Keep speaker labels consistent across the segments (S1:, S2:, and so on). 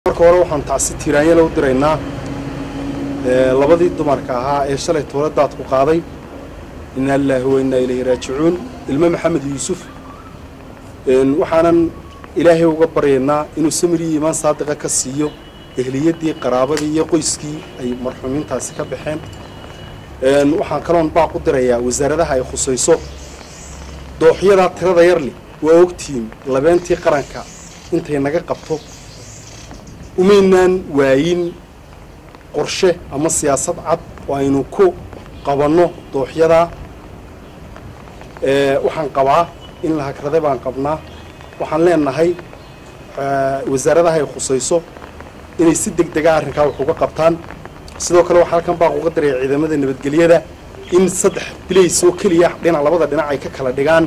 S1: marka hore waxaan tacsi tiiraanyada u diraynaa labadii dumarka ahaa ee shalay tooladaad ku qaaday inna lillahi wa inna ilayhi raajicuun ilmo maxamed yuusuf waxaanan ilaahay uga baryaynaa inuu samir iyo iimaan saadiqa ka siiyo ehliyadii qaraabadii iyo qoyskii ay marxuumiintaasi ka baxeen waxaan kaloon baaq u dirayaa wasaaradaha ay khusayso dooxyada tirada yarli waa ogtiin labeentii qaranka intay naga qabto umaynaan waayin qorshe ama siyaasad cad oo aynu ku qabanno dooxyada waxaan qabaa in la hagraday baan qabnaa waxaan leenahay wasaaradaha ay khusayso inay si degdega arrinkaa wax uga qabtaan sidoo kale waxaa halkan baaq uga diraya ciidamada nabadgelyada in 3 bilays oo keliya dhinac labada dhinac ay ka kala dhigaan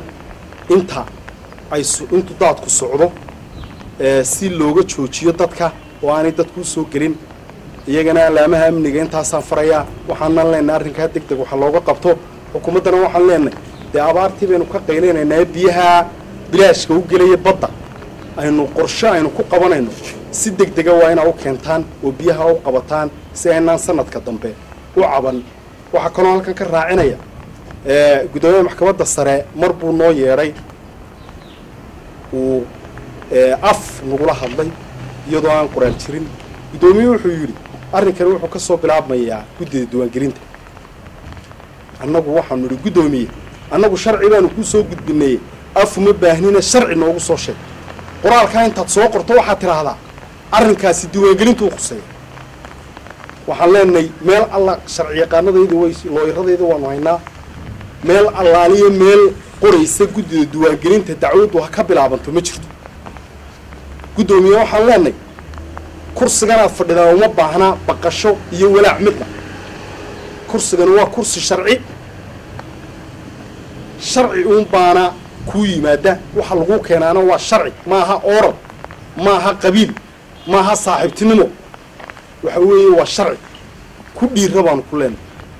S1: intu daadku socdo si looga joojiyo dadka oo aanay dadku soo gelin iyagana alaamaha amniga intaasaan farayaa waxaanan leenahay arrinkaa degdeg waxa looga qabto xukuumaddana waxaan leenahay dee abaartii baynu ka qayleynaynaa biyaha bilaashka u gelaya badda aynu qorshe aynu ku qabanayno si degdega waa inaa u keentaan oo biyaha u qabataan si aynaan sanadka dambe u caban waxaa kaloo halkan ka raacinaya gudoomiyaha maxkamadda sare mar buu noo yeedhay uu af nagula hadlay iyadoo aan qoraal jirin gudoomiyuhu wuxuu yidhi arrinkani wuxuu ka soo bilaabmayaa guddida diiwaangelinta annagu waxaanu nidhi guddoomiye annagu sharci baanu kuu soo gudbinay af uma baahnina sharci noogu soo sheeg qoraalkaa intaad soo qorto waxaad tidhaahdaa arrinkaasi diiwaangelintuu khuseeya waxaan leenahay meel alla sharci yaqaanadaydu looyradayda waanu haynaa meel allaaliyo meel qoraysa guddida diiwaangelinta dacwaddu ha ka bilaabanto ma jirto guddoomiye waxaan leenahay kursiganaad fadhidaa uma baahnaa baqasho iyo walaac midna kursigani waa kursi sharci uun baana kuu yimaada waxa lagu keenaana waa sharci maaha oral maaha qabiil maaha saaxiibtinimo waxa weeye waa sharci ku dhiira baanu ku leenahay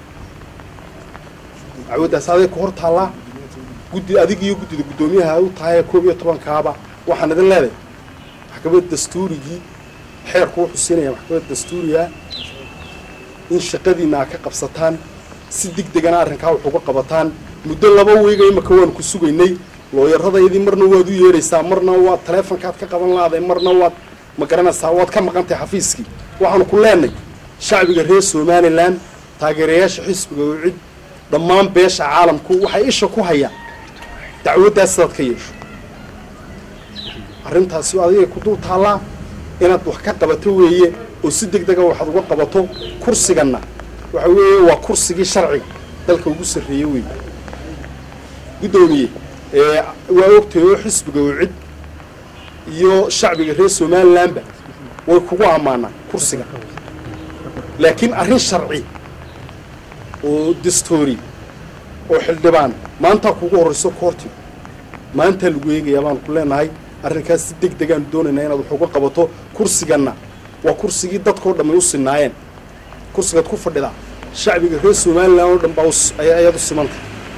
S1: dacwaddaas aday ku hor taallaa adig iyo guddida guddoomiyaha u tahay 11kaaba waxaan idin leedahay maxkamadda dastuurigii xeerku wuxuu siinaya maxkamadda dastuuriga in shaqadiina ka qabsataan si degdegana arrinkaa wax uga qabataan muddo 2 weega imaka waan ku sugaynay looyaradaydii marna waad u yeeraysaa marna waad taleefankaad ka qaban laaday marna waad ma garanaysaa waad ka maqantay xafiiskii waxaanu ku leenahay shacbiga reer Somaliland taageerayaasha xisbiga oo cid dhammaan beesha caalamku waxay isha ku hayaan dacwaddaas aad ka yeesho arrintaasi adiga ku dul taallaa inaad wax ka qabato weeye oo si degdega waxaad uga qabato kursiganna waxa weeye waa kursigii sharciga dalka ugu sarreeyay weeye guddoomiye waa ogtay oo xisbiga oo cid iyo shacbiga reer Somalilandba way kugu amaanaa kursiga laakiin arrin sharci oo dastuuri oo xildhibaan maanta kugu horeyso koorti maanta lagu eegayaa baan ku leenahay arrinkaas si degdeg aan doonaynaa inaad wax uga qabato kursiganna waa kursigii dadkoo dhamay u sinaayeen kursigaad ku fadhida shacbiga reer Somaliland oo dhan baa ayaad u simantay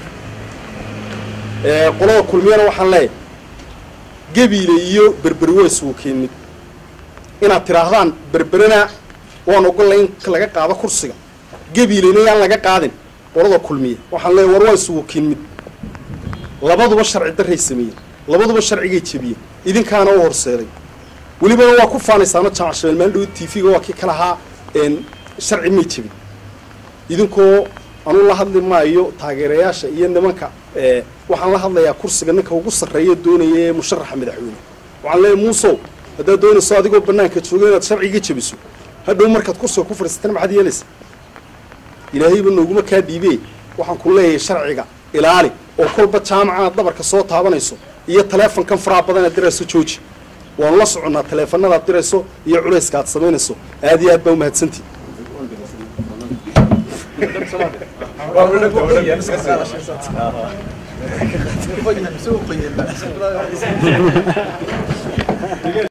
S1: qolada kulmiyana waxaan leeyahay gabiile iyo berberi way isugu keenid inaad tiraahdaan berberina waan ogolay in laga qaado kursiga gabiilena yaan laga qaadin qolada kulmiye waxaan leeyahay war waa isugu keenid labaduba sharci darray sameeyeen labaduba sharcigay jabiyeen idinkaana u horseeday weliba waa ku faanaysaano jaamac shabeel meel dhow TV-ga waa kii kala ahaa sharci may jabin idinkoo anu la hadli maayo taageerayaasha iyo nimanka waxaan la hadlayaa kursiga ninka ugu sarreeya doonaya ee musharaxa madaxweyne waxaan leeyahay muusow haddaad doonayso adigoo bannaanka jooga inaad sharciga jabiso hadhow markaad kursiga ku fadhiisatana maxaad yeelaysaa ilaahayba nooguma kaa dhiibee waxaan ku leeyahay sharciga ilaali oo kolba jaamacaad dabarka soo taabanayso iyo taleefankan faraha badan aad dirayso jooji waanu la soconnaa taleefanadaad dirayso iyo culayska aad samaynayso aad iyo aad baa u mahadsantii